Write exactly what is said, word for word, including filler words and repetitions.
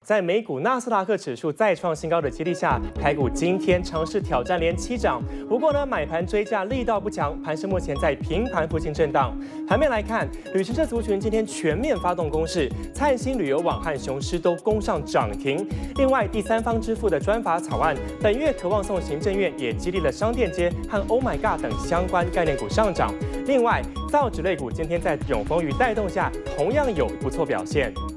在美股纳斯达克指数再创新高的激励下，台股今天尝试挑战连七涨。不过呢，买盘追价力道不强，盘势目前在平盘附近震荡。盘面来看，旅行社族群今天全面发动攻势，灿星旅游网和雄狮都攻上涨停。另外，第三方支付的专法草案，本月渴望送行政院也激励了商店街和 Oh My God 等相关概念股上涨。另外，造纸类股今天在永丰余带动下，同样有不错表现。